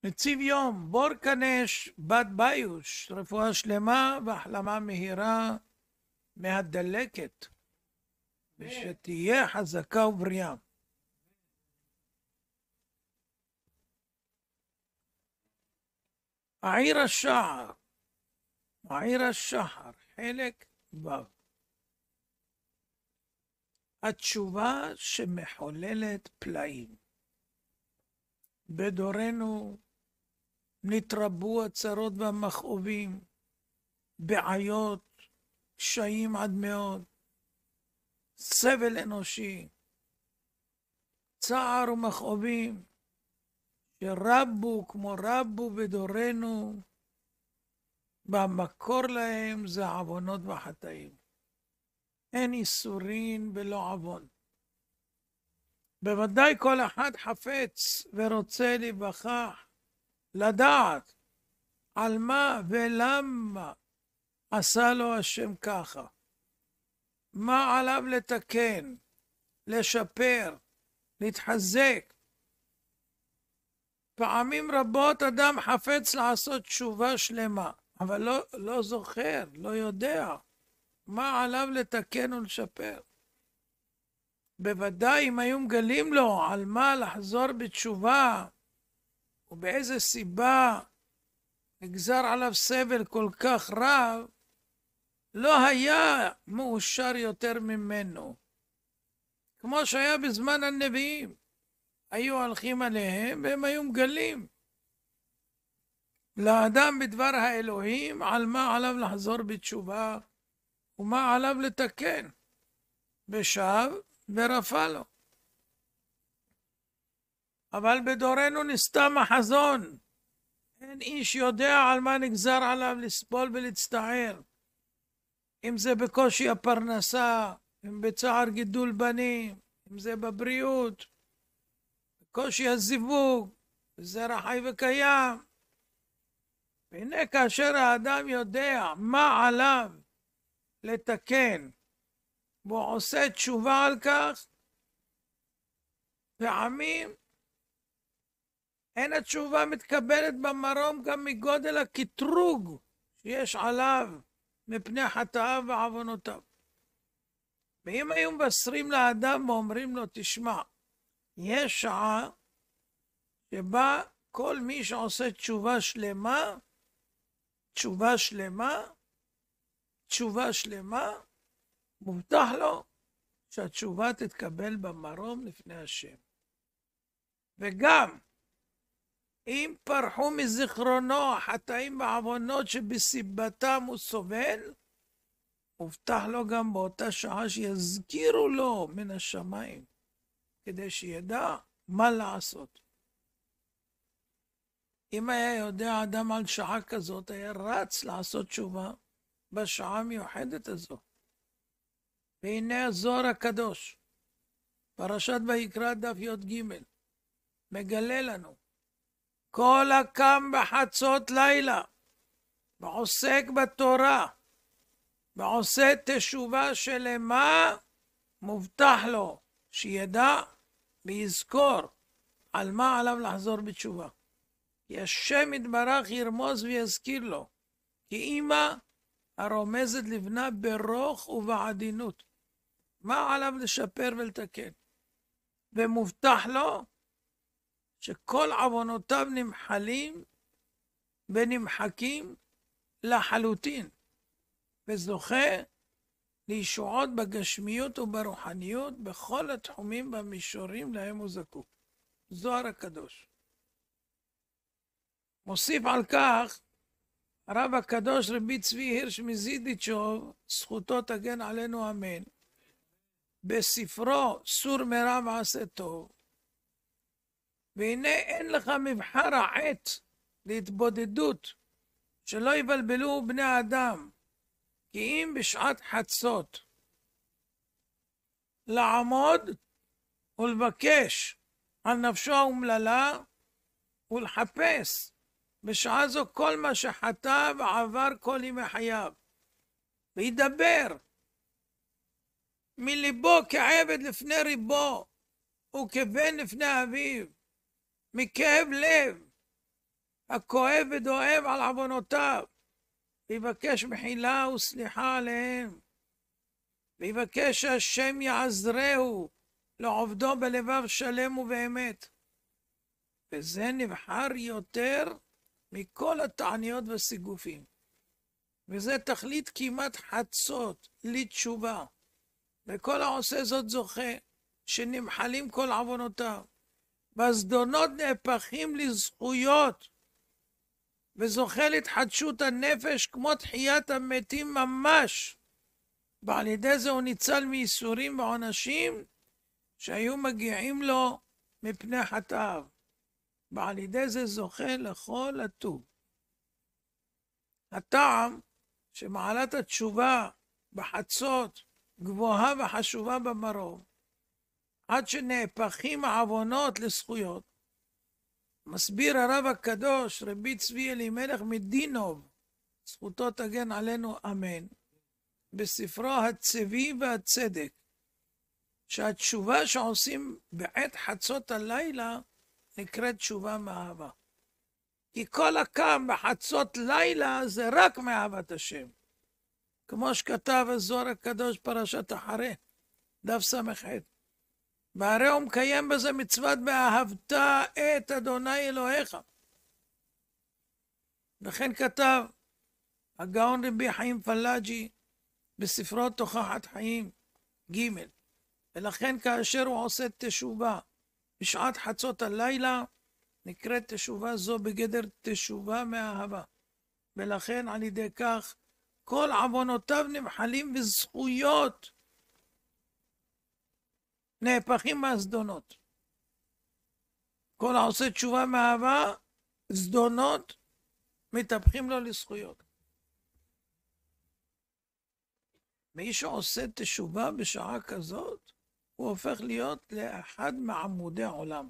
נציב יום, בור כנש, בת ביוש, רפואה שלמה והחלמה מהירה מהדלקת, ושתהיה חזקה ובריאה. העיר השחר, העיר השחר, חלק ו'. התשובה שמחוללת פלאים. בדורנו נתרבו הצרות והמכאובים, בעיות, קשיים עד מאוד, סבל אנושי, צער ומכאובים, שרבו כמו רבו בדורנו, במקור להם זה עוונות וחטאים. אין איסורין ולא עוון. בוודאי כל אחד חפץ ורוצה להיווכח, לדעת על מה ולמה עשה לו השם ככה. מה עליו לתקן, לשפר, להתחזק. פעמים רבות אדם חפץ לעשות תשובה שלמה, אבל לא זוכר, לא יודע מה עליו לתקן ולשפר. בוודאי אם היו מגלים לו על מה לחזור בתשובה, ובאיזה סיבה נגזר עליו סבל כל כך רב, לא היה מאושר יותר ממנו. כמו שהיה בזמן הנביאים, היו הולכים עליהם והם היו מגלים לאדם בדבר האלוהים על מה עליו לחזור בתשובה ומה עליו לתקן. ושב ורפא לו. אבל בדורנו נסתם החזון. אין איש יודע על מה נגזר עליו לסבול ולהצטער. אם זה בקושי הפרנסה, אם בצער גידול בנים, אם זה בבריאות, בקושי הזיווג, בזרע חי וקיים. והנה כאשר האדם יודע מה עליו לתקן, והוא עושה תשובה על כך, פעמים אין התשובה מתקבלת במרום גם מגודל הקטרוג שיש עליו מפני חטאיו ועוונותיו. ואם היו מבשרים לאדם ואומרים לו, תשמע, יש שעה שבה כל מי שעושה תשובה שלמה, תשובה שלמה, מובטח לו שהתשובה תתקבל במרום לפני השם. וגם אם פרחו מזיכרונו החטאים והעוונות שבסיבתם הוא סובל, מובטח לו גם באותה שעה שיזכירו לו מן השמיים, כדי שידע מה לעשות. אם היה יודע אדם על שעה כזאת, היה רץ לעשות תשובה בשעה המיוחדת הזו. והנה הזוהר הקדוש, פרשת ויקרא דף י"ג, מגלה לנו, כל הקם בחצות לילה, ועוסק בתורה, ועושה תשובה שלמה, מובטח לו שידע ויזכור על מה עליו לחזור בתשובה. כי השם יתברך ירמוז ויזכיר לו, כי אמא הרומזת לבנה ברוך ובעדינות, מה עליו לשפר ולתקן. ומובטח לו שכל עוונותיו נמחלים ונמחקים לחלוטין, וזוכה לישועות בגשמיות וברוחניות בכל התחומים והמישורים להם הוא זקוק. זוהר הקדוש. מוסיף על כך הרב הקדוש רבי צבי הירש מזידיצ'וב, זכותו תגן עלינו אמן, בספרו סור מרע ועשה טוב, והנה אין לך מבחר העת להתבודדות, שלא יבלבלו בני האדם, כי אם בשעת חצות לעמוד ולבקש על נפשו האומללה ולחפש בשעה זו כל מה שחטא ועבר כל ימי חייו, וידבר מליבו כעבד לפני ריבו וכבן לפני אביו, מכאב לב, הכואב ודואב על עוונותיו, ויבקש מחילה וסליחה עליהם, ויבקש שהשם יעזרהו לעובדו בלבב שלם ובאמת. וזה נבחר יותר מכל התעניות והסיגופים. וזה תכלית כמעט חצות לתשובה. וכל העושה זאת זוכה, שנמחלים כל עוונותיו. והזדונות נהפכים לזכויות, וזוכה להתחדשות הנפש כמו תחיית המתים ממש. ועל ידי זה הוא ניצל מייסורים ועונשים שהיו מגיעים לו מפני חטאיו. ועל ידי זה זוכה לכל הטוב. הטעם שמעלת התשובה בחצות גבוהה וחשובה במרום, עד שנהפכים העוונות לזכויות. מסביר הרב הקדוש רבי צבי אלימלך מדינוב, זכותו תגן עלינו אמן, בספרו הצבי והצדק, שהתשובה שעושים בעת חצות הלילה נקראת תשובה מאהבה. כי כל הקם בחצות לילה זה רק מאהבת השם. כמו שכתב הזוהר הקדוש פרשת אחרי, דף ס"ח. והרי הוא מקיים בזה מצוות באהבת את אדוני אלוהיך. וכן כתב הגאון רבי חיים פלאג'י בספרו תוכחת חיים ג', ולכן כאשר הוא עושה תשובה בשעת חצות הלילה, נקראת תשובה זו בגדר תשובה מאהבה. ולכן על ידי כך כל עוונותיו נמחלים בזכויות, נהפכים מהזדונות. כל העושה תשובה מאהבה, זדונות מתהפכים לו לזכויות. מי שעושה תשובה בשעה כזאת, הוא הופך להיות לאחד מעמודי העולם.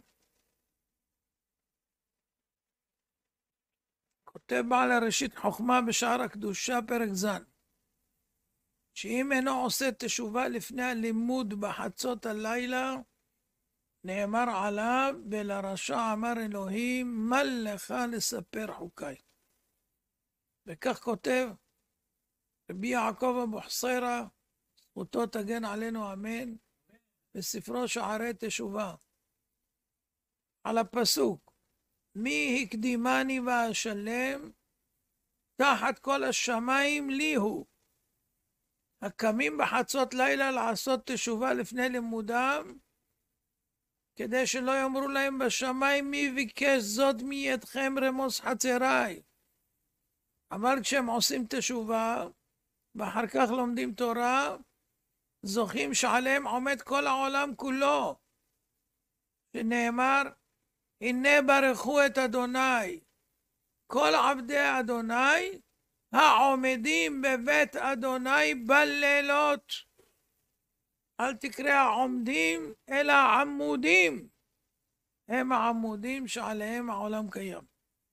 כותב בעל הראשית חוכמה בשער הקדושה פרק ז', שאם אינו עושה תשובה לפני הלימוד בחצות הלילה, נאמר עליו, ולרשע אמר אלוהים, מה לך לספר חוקיי. וכך כותב רבי יעקב אבוחצירא, זכותו תגן עלינו אמן, בספרו שערי תשובה, על הפסוק, מי הקדימני ואשלם, תחת כל השמיים לי הוא. הקמים בחצות לילה לעשות תשובה לפני לימודם, כדי שלא יאמרו להם בשמיים, מי ביקש זאת מידכם רמוס חצריי. אבל כשהם עושים תשובה, ואחר כך לומדים תורה, זוכים שעליהם עומד כל העולם כולו. שנאמר, הנה ברכו את אדוני, כל עבדי אדוני, העומדים בבית אדוני בלילות. אל תקרא העומדים, אלא העמודים. הם העמודים שעליהם העולם קיים.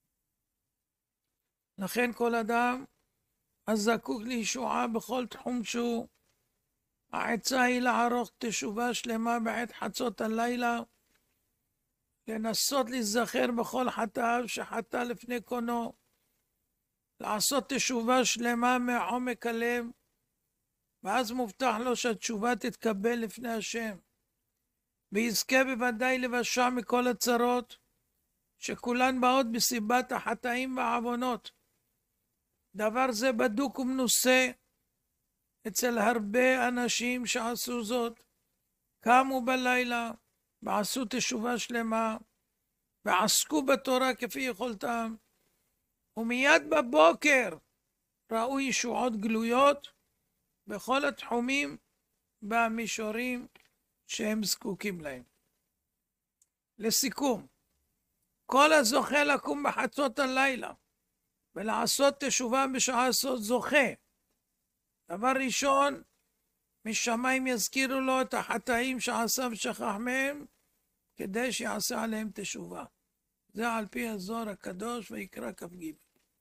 לכן כל אדם הזקוק לישועה בכל תחום שהוא, העצה היא לערוך תשובה שלמה בעת חצות הלילה, לנסות להיזכר בכל חטאיו שחטא לפני קונו, לעשות תשובה שלמה מעומק הלב, ואז מובטח לו שהתשובה תתקבל לפני השם, ויזכה בוודאי לבשע מכל הצרות, שכולן באות בסיבת החטאים והעוונות. דבר זה בדוק ומנוסה אצל הרבה אנשים שעשו זאת, קמו בלילה ועשו תשובה שלמה, ועסקו בתורה כפי יכולתם, ומיד בבוקר ראו ישועות גלויות בכל התחומים והמישורים שהם זקוקים להם. לסיכום, כל הזוכה לקום בחצות הלילה ולעשות תשובה בשעה זאת זוכה. דבר ראשון, משמיים יזכירו לו את החטאים שעשה ושכח מהם, כדי שיעשה עליהם תשובה. זה על פי הזוהר הקדוש ויקרא כ"ג.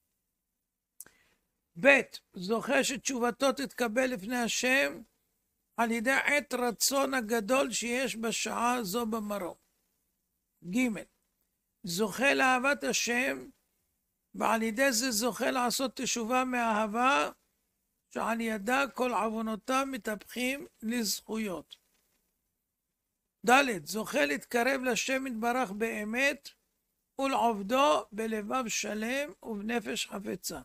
ב', זוכה שתשובתו תתקבל לפני השם על ידי עת רצון הגדול שיש בשעה זו במרום. ג', זוכה לאהבת השם ועל ידי זה זוכה לעשות תשובה מאהבה, שעל ידה כל עוונותיו מתהפכים לזכויות. ד' זוכה להתקרב לשם יתברך באמת, ולעובדו בלבב שלם ובנפש חפצה.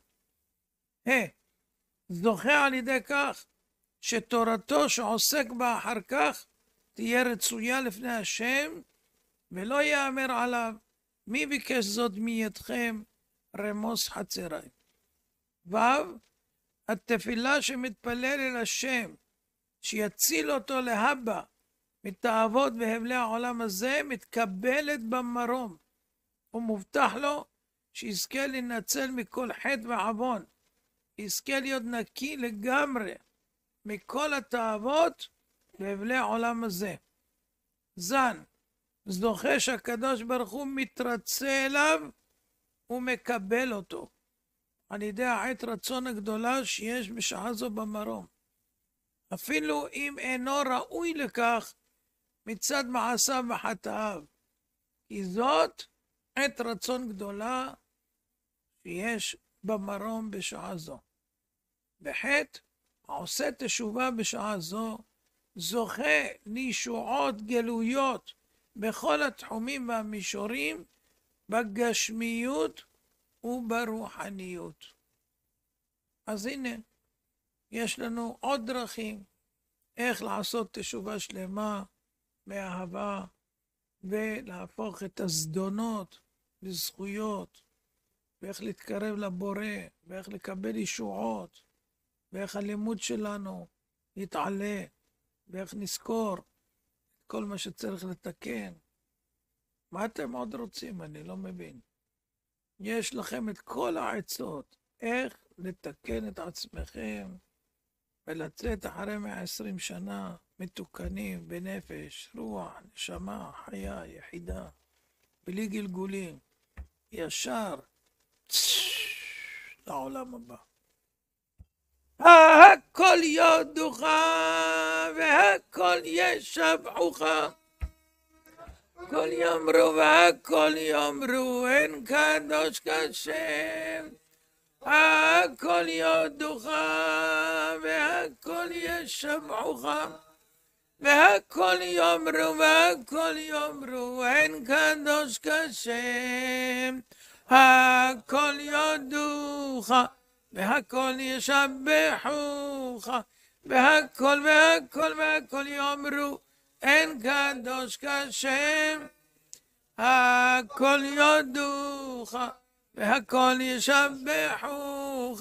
זוכה על ידי כך שתורתו שעוסק בה אחר כך תהיה רצויה לפני השם, ולא יאמר עליו, מי ביקש זאת מידכם, רמוס חצריי. ו' התפילה שמתפלל אל השם, שיציל אותו להבא מתאוות והבלי העולם הזה, מתקבלת במרום, ומובטח לו שיזכה לנצל מכל חטא ועוון, יזכה להיות נקי לגמרי מכל התאוות והבלי העולם הזה. זן, זוכה שהקדוש ברוך הוא מתרצה אליו ומקבל אותו, על ידי העת רצון הגדולה שיש בשעה זו במרום. אפילו אם אינו ראוי לכך מצד מעשיו וחטאיו, כי זאת עת רצון גדולה שיש במרום בשעה זו. בחטא, העושה תשובה בשעה זו, זוכה לישועות גלויות בכל התחומים והמישורים, בגשמיות וברוחניות. אז הנה, יש לנו עוד דרכים איך לעשות תשובה שלמה מאהבה, ולהפוך את הזדונות לזכויות, ואיך להתקרב לבורא, ואיך לקבל ישועות, ואיך הלימוד שלנו יתעלה, ואיך נזכור כל מה שצריך לתקן. מה אתם עוד רוצים? אני לא מבין. יש לכם את כל העצות איך לתקן את עצמכם ולצאת אחרי 120 שנה מתוקנים בנפש, רוח, נשמה, חיה, יחידה, בלי גלגולים, ישר לעולם הבא. הכל יודוך והכל ישבחוך, כל יאמרו והכל יאמרו, אין קדוש כשם. הכל יודוך והכל ישבחוך, והכל יאמרו והכל יאמרו, אין קדוש כשם. הכל יודוך והכל ישבחוך, והכל יאמרו, אין קדוש כשם. הכל יודוך והכל ישבחוך,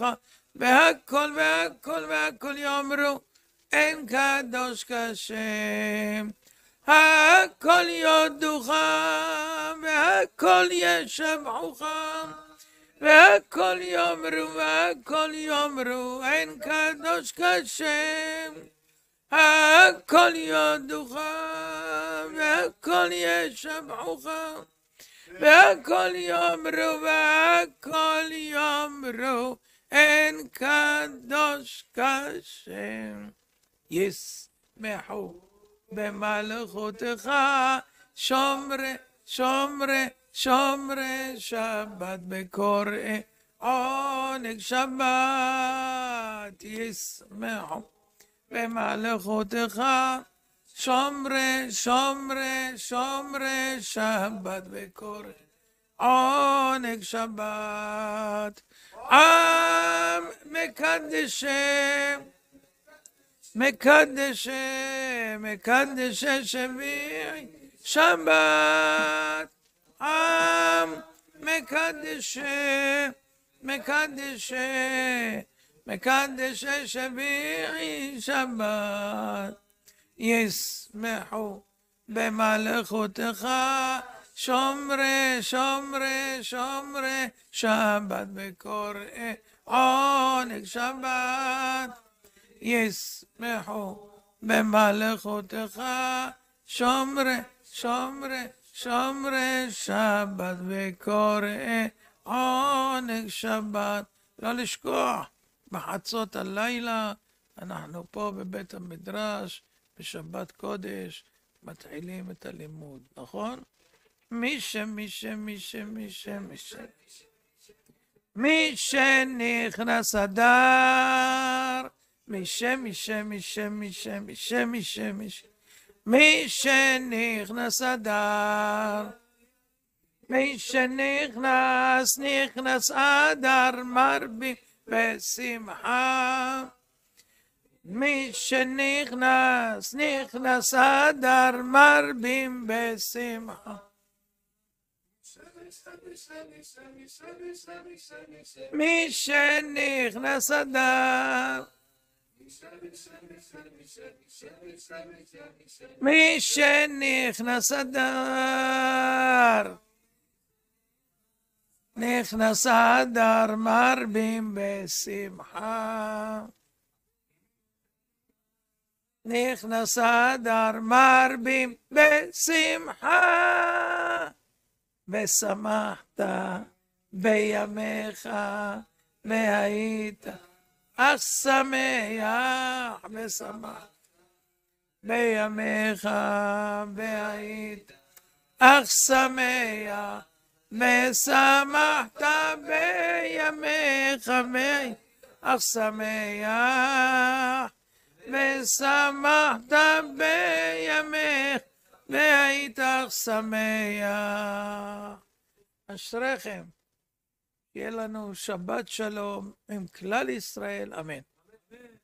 והכל יאמרו, אין קדוש כשם. הכל יודוך והכל ישבחוך, והכל יאמרו, אין קדוש כשם. הכל יודוך והכל ישבחוך, והכל יאמרו, אין קדוש כשם. ישמחו במלכותך שומרי שבת בקוראי עונג שבת. ישמחו במלכותך שומרי שבת בקוראי עונג שבת. עם מקדשי שביעי שבת. עם מקדשי שביעי שבת. ישמחו במלכותך שומרי שבת בקוראי עונג שבת. ישמחו במלכותך שומרי שבת בקוראי עונג שבת. לא לשכוח, בחצות הלילה אנחנו פה בבית המדרש בשבת קודש מתחילים את הלימוד, נכון? משנכנס אדר, משנכנס אדר, נכנס אדר מרבים בשמחה. נכנס אדר מרבים בשמחה. משנכנס אדר, משנכנס אדר, נכנס אדר מרבים בשמחה. נכנס אדר מרבים בשמחה. ושמחת בימיך והיית אך שמח. ושמחת בימיך והיית אך שמח. ושמחת בימיך והיית אך שמח. ושמחת בימיך והיית אך שמח. אשריכם. שיהיה לנו שבת שלום עם כלל ישראל, אמן.